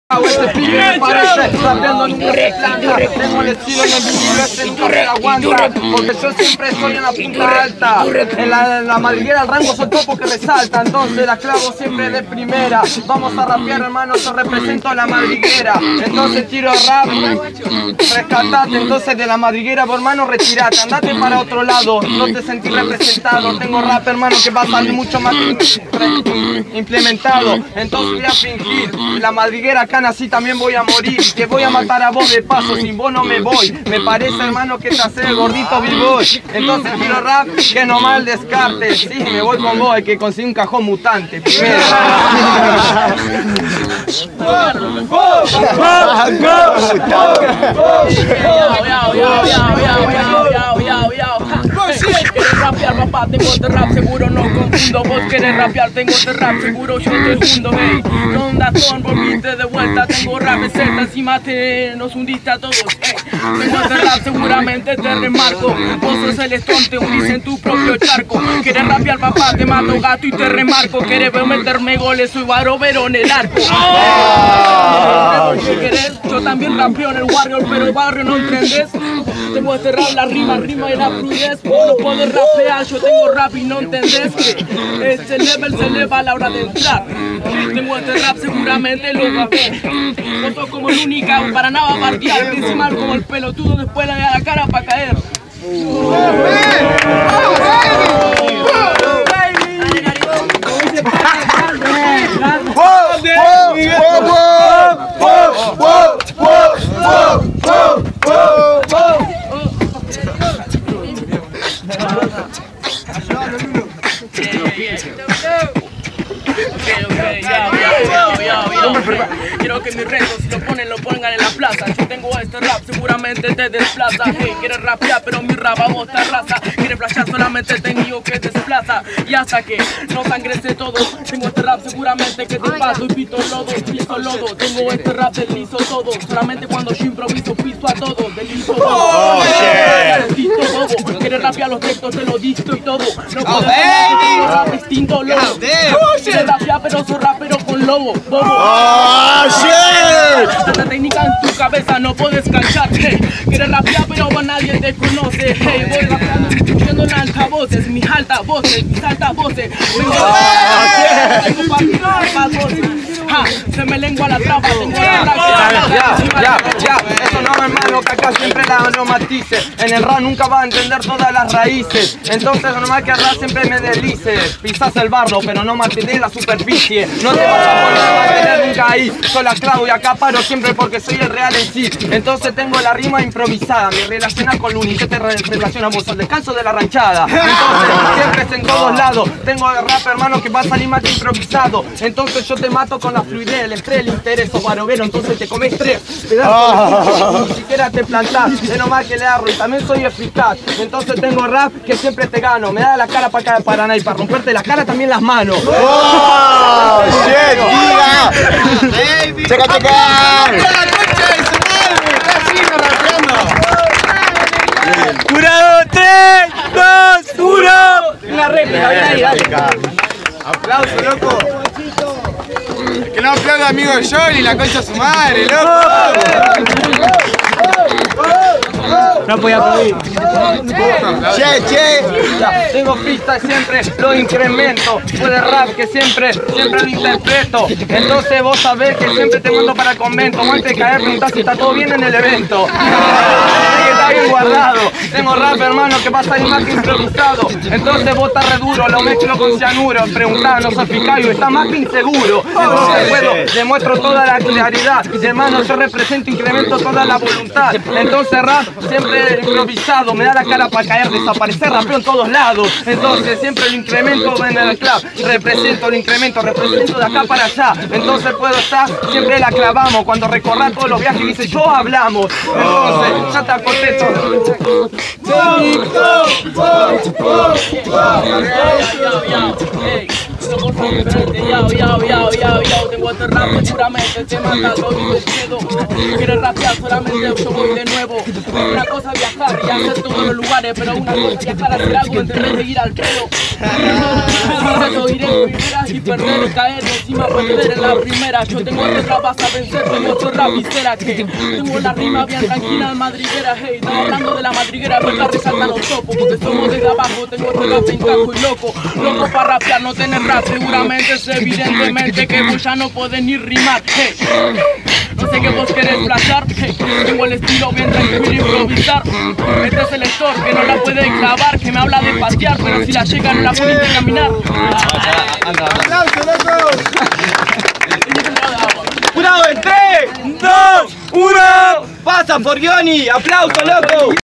Este pibe me parece rapeando nunca se planta. Tengo el estilo en el vinilo, este nunca se aguanta. Porque yo siempre estoy en la punta alta. En la madriguera el rango soy topo que resalta. Entonces la clavo siempre de primera. Vamos a rapear, hermano, yo represento a la madriguera. Entonces tiro rap, rescatate. Entonces de la madriguera, hermano, retirate. Andate para otro lado, no te sentís representado. Tengo rap, hermano, que va a salir mucho más implementado. Entonces voy a fingir, la madriguera acá nací, también voy a morir. Que voy a matar a vos de paso, sin vos no me voy. Me parece, hermano, que te hace el gordito b-boy. Entonces tiro rap, que no mal descarte. Sí, me voy con vos, hay que conseguir un cajón mutante primero. ¿Quieres rapear, papá? Tengo de rap, seguro no confundo. Vos querés rapear, tengo de rap, seguro yo te hundo. Hey, Rondazón, volviste de vuelta. Tengo rap de Z, encima nos hundiste a todos. Hey, tengo de rap, seguramente te remarco. Vos sos el estonte, hundís en tu propio charco. ¿Quieres rapear, papá? Te mato gato y te remarco. ¿Quieres meterme goles? Soy Barovero en el arco. ¿Qué querés? Yo también rapeo en el Warrior, pero el barrio no entendés. Tengo este rap, la rima y la fluidez. No puedo rapear, yo tengo rap y no entendés que este level se eleva a la hora de entrar. Tengo este rap, seguramente lo va a ver. No soy como el única, para nada bardear. Encima como el pelotudo, después le da la cara para caer. Quiero que mis retos, si lo pongan en la plaza. Yo tengo este rap, seguramente te desplaza. Hey, quieres rapear, pero mi rap a vos te arrasa. Quieres flashar, solamente tengo que te desplaza. Y hasta que no sangrese todo, tengo este rap, seguramente que te paso y piso lodo. Tengo este rap del liso todo. Solamente cuando yo improviso, piso a todos. Del liso todo. Quieres rapear los textos, te lo dicto y todo. No puedes rap distinto, lobo. Quieres rapear, pero soy rapero con lobo. Esta técnica en tu cabeza no puedes cancharte. Quieres rapear pero nadie te conoce. Hey, voy rapeando escuchando en altavoces. Mis altavoces, mis altavoces. Se me lengua la traba. Ya, eso no, hermano, que acá siempre no matice. En el rap nunca vas a entender todas las raíces. Entonces normal que el rap siempre me deslice. Pisas el barro pero no mantienes la superficie. No te vas a mantener nunca ahí. Soy la clavo y acá paro siempre porque soy el real en sí. Entonces tengo la rima improvisada. Me relaciona con Luni, ¿qué te relacionamos? Al descanso de la ranchada. Entonces siempre es en todos lados. Tengo el rap, hermano, que va a salir más que improvisado. Entonces yo te mato con la fluidez, el interés o barovero. Entonces te comes 3 pedazos. Ni siquiera te plantás. Es nomás que le arro y también soy eficaz. Entonces tengo rap que siempre te gano. Me da la cara para acá para nada y para romperte la cara también las manos. ¡Oh! ¡Shit! ¡Checa! ¡Jurado! 3, 2, 1. Una réplica, Aplauso, loco. Que no aplauda amigo de Johnny, la concha de su madre, loco. No podía aplaudir. Che. Tengo freestyle siempre, lo incremento. Fue de rap que siempre lo interpreto. Entonces vos sabés que siempre te mando para el convento. Antes de caer preguntás si está todo bien en el evento. Que está bien guardado. Tengo rap, hermano, que va a salir más que improvisado. Entonces vos estás re duro, lo mezclo con cianuro. Preguntá, no soy picayo, está más que inseguro. Entonces puedo, demuestro toda la claridad. Hermano, yo represento, incremento toda la voluntad. Entonces rap siempre improvisado. Me da la cara para caer, desaparecer, rapeo en todos lados. Entonces siempre lo incremento en el club. Represento, lo incremento, represento de acá para allá. Entonces puedo estar, siempre la clavamos. Cuando recorra todos los viajes dice yo hablamos. Entonces ya te acordé todo. Tengo este rap, seguramente te mata, lo digo el miedo. Quieres rapear, solamente yo voy de nuevo. Una cosa viajar y hacer todos los lugares, pero una cosa viajar a hacer algo en vez de ir al pedo. Yo iré en primeras y perder y caer encima, perder en la primera. Yo tengo otro rap, vas a vencer, tengo otro rap visera que tengo la rima bien tranquila, madriguera. Hey, estamos hablando de la madriguera, pero la resaltan los topos, porque somos desde abajo. Tengo otro rap en cajo y loco para rapear, no tener rap, seguramente es evidentemente que vos ya no podés ni rimar. Hey, no sé qué vos querés flashar, hey, tengo el estilo bien tranquilo improvisar. Este es el lector que no la puede clavar, que me habla de patear, pero si la llega no la puede caminar. ¡Aplausos, loco! ¡Jurado en 3, 2, 1! ¡Pasa, Forgioni! ¡Aplauso, loco!